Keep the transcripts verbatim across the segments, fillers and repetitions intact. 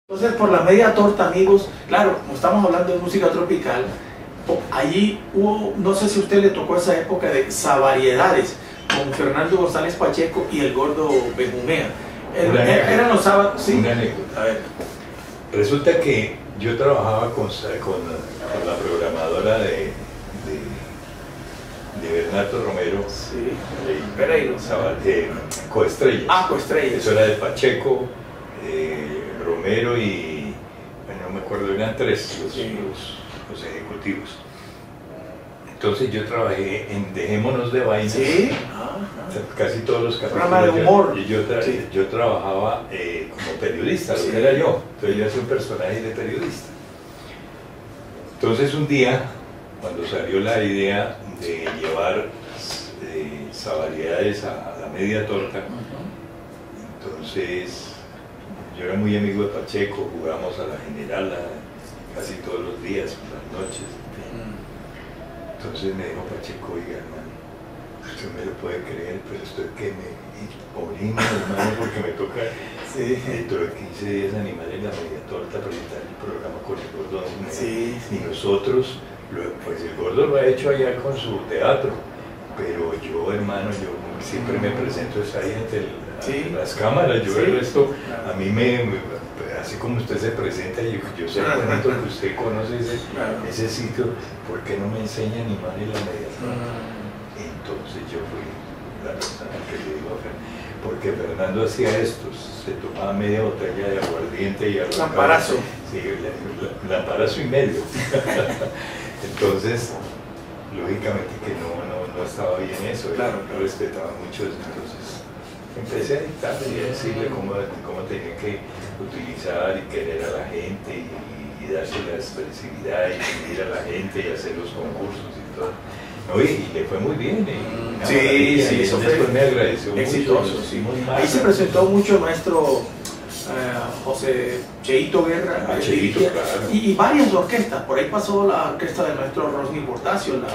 Entonces, por la media torta, amigos, claro, como estamos hablando de música tropical, allí hubo, no sé si a usted le tocó esa época de Savariedades, con Fernando González Pacheco y el Gordo Benjumea. El, eran los sábados, ¿sí? Una anécdota. A ver. Resulta que yo trabajaba con, con, con la programadora de, de, de Bernardo Romero, sí. Pereiro, eh, Coestrellas. Ah, Coestrellas. Eso era de Pacheco, eh, Romero y, bueno, no me acuerdo, eran tres los, sí. los, los ejecutivos. Entonces yo trabajé en Dejémonos de Vainas, ¿sí? Casi todos los capítulos. Programa de humor. Yo, yo, tra sí. yo trabajaba eh, como periodista, sí. lo que era yo. Entonces yo hacía un personaje de periodista. Entonces un día, cuando salió la idea de llevar eh, Savariedades a, a la media torta, uh-huh. entonces yo era muy amigo de Pacheco, jugamos a la generala casi todos los días, por las noches. Entonces me dijo Pacheco, oiga, hermano, usted me lo puede creer, pero estoy que me orino, hermano, porque me toca sí. dentro de quince días animar en la media torta, presentar el programa con el Gordo. Sí. Y nosotros, pues el Gordo lo ha hecho allá con su teatro, pero yo, hermano, yo siempre me presento ahí ante, el, sí. ante las cámaras, yo sí. el resto, a mí me, me así como usted se presenta, yo, yo sé bonito que usted conoce ese, claro. ese sitio, ¿por qué no me enseña a animar en la media torta? Uh-huh. Entonces yo fui la persona que le digo a Fernando, porque Fernando hacía esto, se tomaba media botella de aguardiente y arrancaba. Lamparazo. Sí, lamparazo y medio. Entonces, lógicamente que no, no, no estaba bien eso, claro. no respetaba mucho eso, entonces empecé a dictarle y a decirle cómo, cómo tenía que utilizar y querer a la gente y, y darse la expresividad y seguir a la gente y hacer los concursos y todo. No, y, y le fue muy bien. Y, sí, maravilla, sí, eso después fue me agradeció exitoso, mucho. Sí. Muy Ahí se presentó mucho el maestro uh, José Cheito Guerra, ah, Cheito, claro. y, y varias orquestas. Por ahí pasó la orquesta del maestro Rosny Portacio, la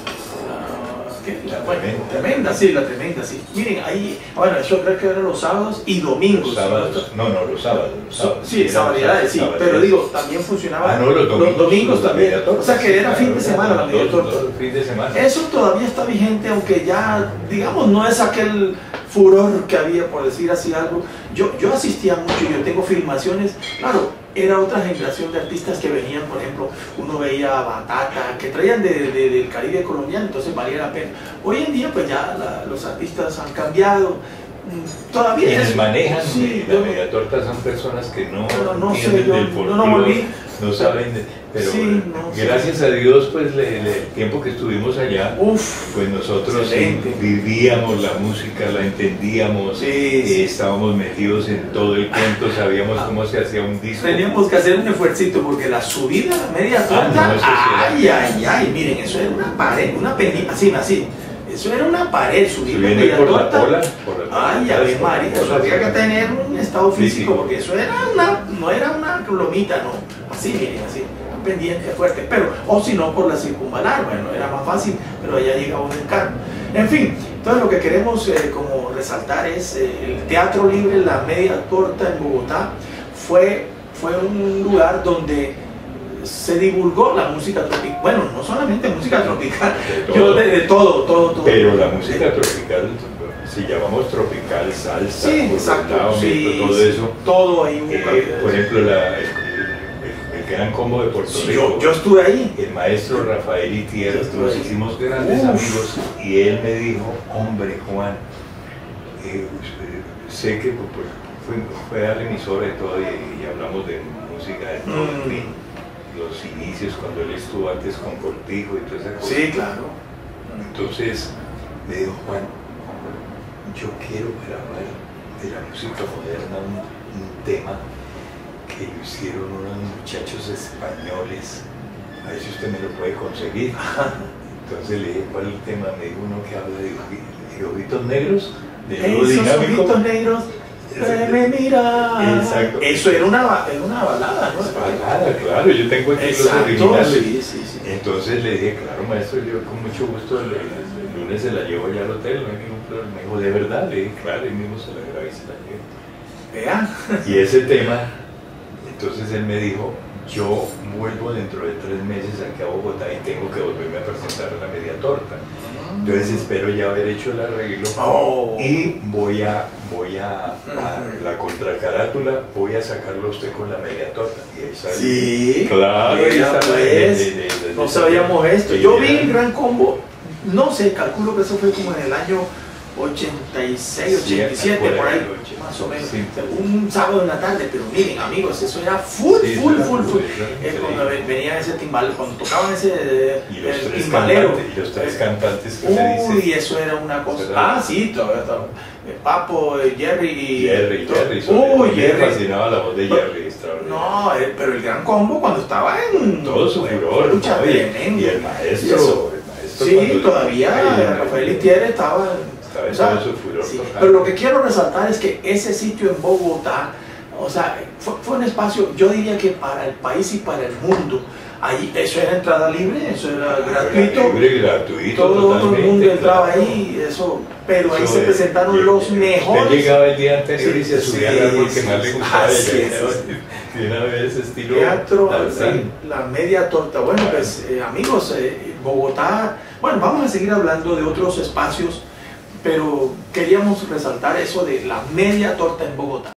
La, bueno, tremenda. tremenda, sí, la tremenda, sí. Miren, ahí, bueno, eso creo que eran los sábados y domingos. Los sábados, no, no, los sábados. Los sábados sí, esa variedad, sí, sábados. Pero digo, también funcionaba ah, no, los domingos, los domingos los también. Torta, o sea que era claro, fin de semana la media torta. Fin de semana. Eso todavía está vigente, aunque ya, digamos, no es aquel furor que había, por decir así algo. Yo, yo asistía mucho, yo tengo filmaciones, claro. Era otra generación de artistas que venían, por ejemplo, uno veía a Batata, que traían de, de, del Caribe colonial, entonces valía la pena. Hoy en día, pues ya la, los artistas han cambiado. Todavía quienes es, manejan sí, la yo, media torta son personas que no, no, no entienden sé, yo, del folclore, no, no volví. no saben, de, pero sí, no, gracias sí. a Dios, pues le, le, el tiempo que estuvimos allá, Uf, pues nosotros excelente. vivíamos la música, la entendíamos, sí, eh, sí. estábamos metidos en todo el cuento, sabíamos ah, cómo se hacía un disco. Teníamos que hacer un esfuercito porque la subida a la media torta, ah, no, ay, ay, ay, miren, eso era una pared, una penita, así, así. Eso era una pared, subir la media por torta. La cola, por la Ay, a ver, María, eso había que tener un estado físico, porque eso era una, no era una lomita, no. Así, miren, así, un pendiente fuerte. Pero, o si no, por la circunvalar, bueno, era más fácil, pero allá llegaba un encargo. En fin, entonces lo que queremos eh, como resaltar es eh, el Teatro Libre, la media torta en Bogotá, fue, fue un lugar donde se divulgó la música tropical, bueno, no solamente música tropical, de todo, yo de, de todo, todo, todo. Pero la música tropical, si llamamos tropical, salsa, sí, exacto, lado, sí, todo eso, todo ahí. Eh, por ejemplo, la, el, el, el Gran Combo de Puerto sí, Rico. Yo, yo estuve ahí. El maestro Rafael Itier, nos hicimos grandes Uf. amigos, y él me dijo, hombre, Juan, eh, sé que pues, fue, fue al emisor y todo, y, y hablamos de música, de todo, mm. en fin. Los inicios cuando él estuvo antes con Cortijo y toda esa cosa. Sí, claro. Entonces me dijo, Juan, yo quiero grabar de la música moderna un, un tema que lo hicieron unos muchachos españoles, a ver si usted me lo puede conseguir. Entonces le dije, ¿cuál es el tema? Me dijo uno que habla de, de ojitos negros, de dúo dinámico. Ojitos negros. Me mira. Exacto. Eso era una, era una balada, ¿no? Balada, claro, yo tengo aquí Exacto, los originales. Sí, sí, sí. Entonces le dije, claro, maestro, yo con mucho gusto el, el lunes se la llevo ya al hotel, no hay ningún problema. Me dijo, ¿de verdad? Le dije, claro, y mismo se la grabé y se la llevé. Vea. Y ese tema entonces él me dijo, yo vuelvo dentro de tres meses aquí a Bogotá y tengo que volverme a presentar a la media torta. Entonces espero ya haber hecho el arreglo oh. y voy a, voy a, a la contracarátula, voy a sacarlo a usted con la media torta. Y ahí sale. Sí, claro, ahí está pues, de, de, de, de, no sabíamos esto. Yo vi el Gran Combo, no sé, calculo que eso fue como en el año ochenta y seis, ochenta y siete, sí, por ahí, más o menos, sí. Un sábado en la tarde, pero miren amigos, eso era full, sí, full, full, full, es sí. Cuando venía ese timbal, cuando tocaban ese y los el tres timbalero, cantantes, y los tres cantantes que uy, dice, eso era una cosa, ah, sí, todavía estaba, Papo, Jerry y... Jerry, Jerry, uy, Jerry, me fascinaba la voz de Jerry, no, pero el Gran Combo cuando estaba en... todo su furor, lucha ¿no? y, y el maestro, eso, el maestro sí, todavía, Rafael Itiere estaba... O sea, su furor, sí, pero lo que quiero resaltar es que ese sitio en Bogotá, o sea, fue, fue un espacio, yo diría que para el país y para el mundo. Ahí, eso era entrada libre, eso era gratuito. Libre, gratuito. Todo el mundo entraba claro. ahí, eso, pero ahí eso se presentaron es, los mejores. Usted llegaba el día anterior sí, y se subía sí, al árbol que sí, más le gustaba. Y de una vez estilo teatro, la, la media torta. Bueno, pues eh, amigos, eh, Bogotá, bueno, vamos a seguir hablando de otros espacios, pero queríamos resaltar eso de la media torta en Bogotá.